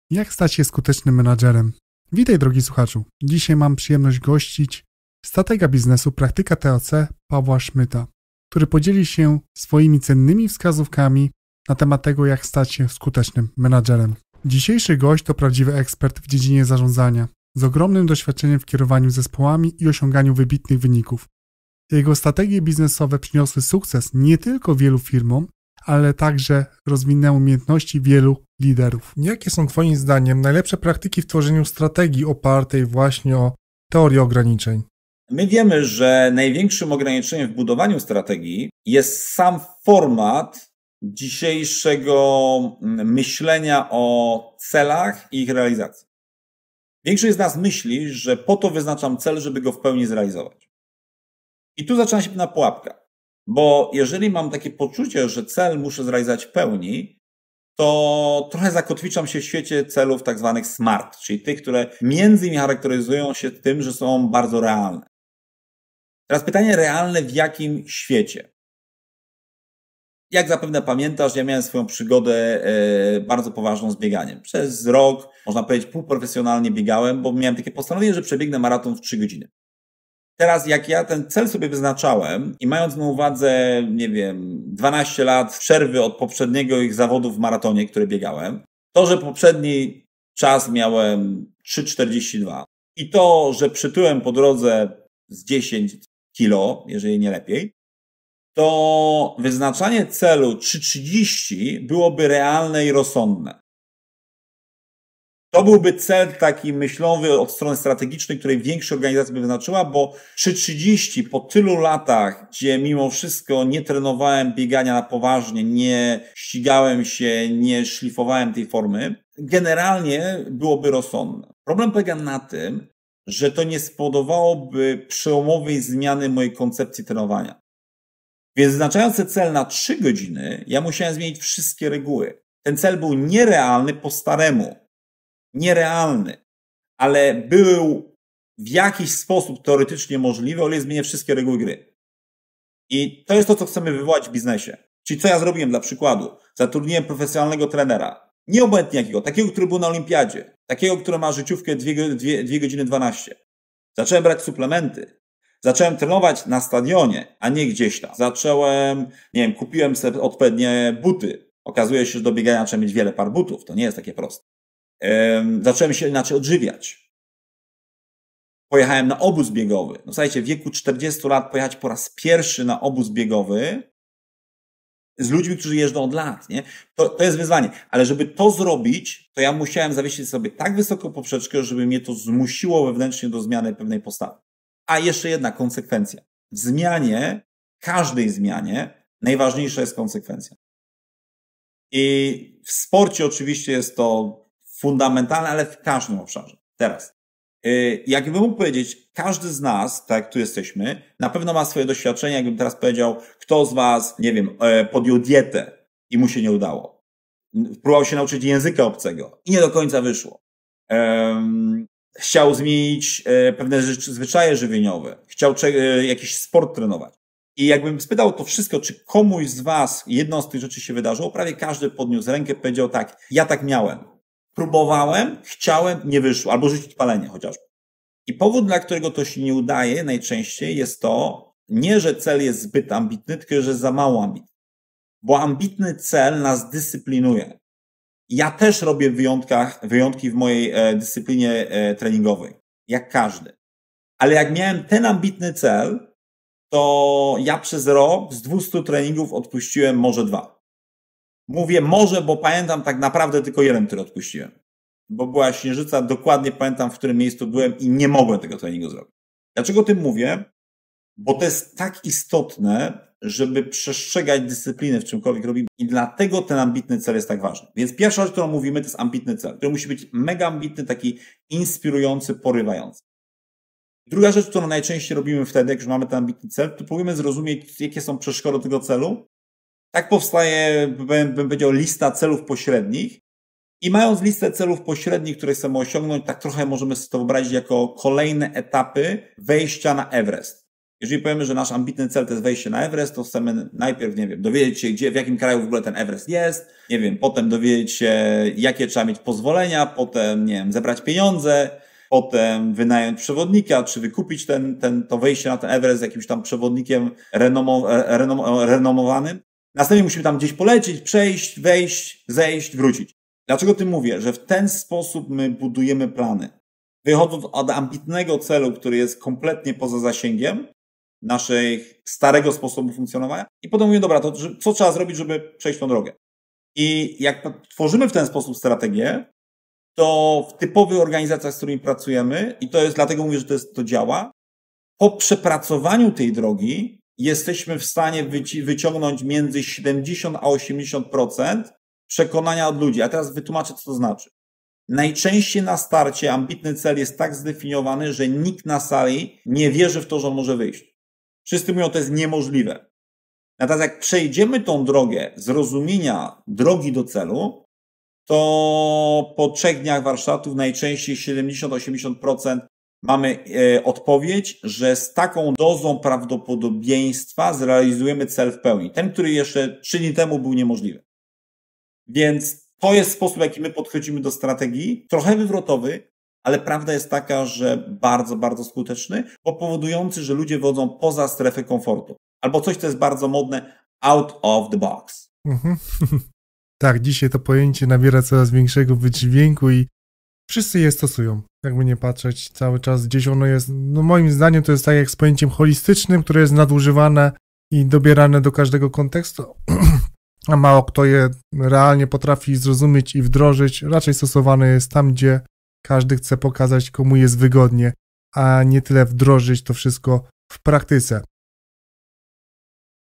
Jak stać się skutecznym menadżerem? Witaj, drogi słuchaczu. Dzisiaj mam przyjemność gościć stratega biznesu, praktyka TOC Pawła Szmyta, który podzieli się swoimi cennymi wskazówkami na temat tego, jak stać się skutecznym menadżerem. Dzisiejszy gość to prawdziwy ekspert w dziedzinie zarządzania, z ogromnym doświadczeniem w kierowaniu zespołami i osiąganiu wybitnych wyników. Jego strategie biznesowe przyniosły sukces nie tylko wielu firmom, ale także rozwinęły umiejętności wielu liderów. Jakie są Twoim zdaniem najlepsze praktyki w tworzeniu strategii opartej właśnie o teorię ograniczeń? My wiemy, że największym ograniczeniem w budowaniu strategii jest sam format dzisiejszego myślenia o celach i ich realizacji. Większość z nas myśli, że po to wyznaczam cel, żeby go w pełni zrealizować. I tu zaczyna się pewna pułapka. Bo jeżeli mam takie poczucie, że cel muszę zrealizować w pełni, to trochę zakotwiczam się w świecie celów tak zwanych SMART, czyli tych, które między innymi charakteryzują się tym, że są bardzo realne. Teraz pytanie realne w jakim świecie? Jak zapewne pamiętasz, ja miałem swoją przygodę bardzo poważną z bieganiem. Przez rok, można powiedzieć, półprofesjonalnie biegałem, bo miałem takie postanowienie, że przebiegnę maraton w 3 godziny. Teraz jak ja ten cel sobie wyznaczałem i mając na uwadze, 12 lat przerwy od poprzedniego ich zawodu w maratonie, który biegałem, to, że poprzedni czas miałem 3,42 i to, że przytyłem po drodze z 10 kilo, jeżeli nie lepiej, to wyznaczanie celu 3,30 byłoby realne i rozsądne. To byłby cel taki myślowy od strony strategicznej, której większość organizacji by wyznaczyła, bo 3,30 po tylu latach, gdzie mimo wszystko nie trenowałem biegania na poważnie, nie ścigałem się, nie szlifowałem tej formy, generalnie byłoby rozsądne. Problem polega na tym, że to nie spowodowałoby przełomowej zmiany mojej koncepcji trenowania. Więc wyznaczając ten cel na 3 godziny, ja musiałem zmienić wszystkie reguły. Ten cel był nierealny po staremu. Nierealny, ale był w jakiś sposób teoretycznie możliwy, ale zmienia wszystkie reguły gry. I to jest to, co chcemy wywołać w biznesie. Czyli co ja zrobiłem dla przykładu? Zatrudniłem profesjonalnego trenera. Nieobojętnie jakiego, takiego, który był na olimpiadzie. Takiego, który ma życiówkę 2 godziny 12. Zacząłem brać suplementy. Zacząłem trenować na stadionie, a nie gdzieś tam. Kupiłem sobie odpowiednie buty. Okazuje się, że do biegania trzeba mieć wiele par butów. To nie jest takie proste. Zacząłem się inaczej odżywiać. Pojechałem na obóz biegowy. No słuchajcie, w wieku 40 lat pojechać po raz pierwszy na obóz biegowy z ludźmi, którzy jeżdżą od lat, nie? To jest wyzwanie. Ale żeby to zrobić, to ja musiałem zawiesić sobie tak wysoką poprzeczkę, żeby mnie to zmusiło wewnętrznie do zmiany pewnej postawy. A jeszcze jedna konsekwencja. W zmianie, każdej zmianie, najważniejsza jest konsekwencja. I w sporcie oczywiście jest to fundamentalne, ale w każdym obszarze. Teraz, jakbym mógł powiedzieć, każdy z nas, tak jak tu jesteśmy, na pewno ma swoje doświadczenia. Jakbym teraz powiedział, kto z was, podjął dietę i mu się nie udało. Próbował się nauczyć języka obcego i nie do końca wyszło. Chciał zmienić pewne zwyczaje żywieniowe. Chciał jakiś sport trenować. I jakbym spytał to wszystko, czy komuś z was jedną z tych rzeczy się wydarzyło, prawie każdy podniósł rękę i powiedział tak, ja tak miałem. Próbowałem, chciałem, nie wyszło. Albo rzucić palenie chociażby. I powód, dla którego to się nie udaje najczęściej jest to, nie, że cel jest zbyt ambitny, tylko że za mało ambitny. Bo ambitny cel nas dyscyplinuje. Ja też robię wyjątki w mojej dyscyplinie treningowej. Jak każdy. Ale jak miałem ten ambitny cel, to ja przez rok z 200 treningów odpuściłem może 2. Mówię może, bo pamiętam tak naprawdę tylko jeden, który odpuściłem. Bo była Śnieżyca, dokładnie pamiętam, w którym miejscu byłem i nie mogłem tego treningu zrobić. Dlaczego o tym mówię? Bo to jest tak istotne, żeby przestrzegać dyscypliny w czymkolwiek robimy i dlatego ten ambitny cel jest tak ważny. Więc pierwsza rzecz, którą mówimy, to jest ambitny cel, który musi być mega ambitny, taki inspirujący, porywający. Druga rzecz, którą najczęściej robimy wtedy, jak już mamy ten ambitny cel, to próbujemy zrozumieć, jakie są przeszkody tego celu. Tak powstaje, bym powiedział, lista celów pośrednich i mając listę celów pośrednich, które chcemy osiągnąć, tak trochę możemy sobie to wyobrazić jako kolejne etapy wejścia na Everest. Jeżeli powiemy, że nasz ambitny cel to jest wejście na Everest, to chcemy najpierw, nie wiem, dowiedzieć się, gdzie, w jakim kraju w ogóle ten Everest jest, nie wiem, potem dowiedzieć się, jakie trzeba mieć pozwolenia, potem, nie wiem, zebrać pieniądze, potem wynająć przewodnika, czy wykupić to wejście na ten Everest z jakimś tam przewodnikiem renomowanym. Następnie musimy tam gdzieś polecieć, przejść, wejść, zejść, wrócić. Dlaczego o tym mówię? Że w ten sposób my budujemy plany. Wychodząc od ambitnego celu, który jest kompletnie poza zasięgiem naszego starego sposobu funkcjonowania i potem mówimy, dobra, to co trzeba zrobić, żeby przejść tą drogę? I jak tworzymy w ten sposób strategię, to w typowych organizacjach, z którymi pracujemy, i to jest dlatego mówię, że to działa, po przepracowaniu tej drogi jesteśmy w stanie wyciągnąć między 70 a 80% przekonania od ludzi. A teraz wytłumaczę, co to znaczy. Najczęściej na starcie ambitny cel jest tak zdefiniowany, że nikt na sali nie wierzy w to, że on może wyjść. Wszyscy mówią, to jest niemożliwe. Natomiast jak przejdziemy tą drogę zrozumienia drogi do celu, to po 3 dniach warsztatów najczęściej 70-80% mamy odpowiedź, że z taką dozą prawdopodobieństwa zrealizujemy cel w pełni. Ten, który jeszcze 3 dni temu był niemożliwy. Więc to jest sposób, w jaki my podchodzimy do strategii. Trochę wywrotowy, ale prawda jest taka, że bardzo, bardzo skuteczny, bo powodujący, że ludzie wychodzą poza strefę komfortu. Albo coś, co jest bardzo modne, out of the box. Mhm. Tak, dzisiaj to pojęcie nabiera coraz większego wydźwięku i wszyscy je stosują. Jakby nie patrzeć, cały czas gdzieś ono jest, no moim zdaniem to jest tak jak z pojęciem holistycznym, które jest nadużywane i dobierane do każdego kontekstu, a mało kto je realnie potrafi zrozumieć i wdrożyć. Raczej stosowane jest tam, gdzie każdy chce pokazać, komu jest wygodnie, a nie tyle wdrożyć to wszystko w praktyce.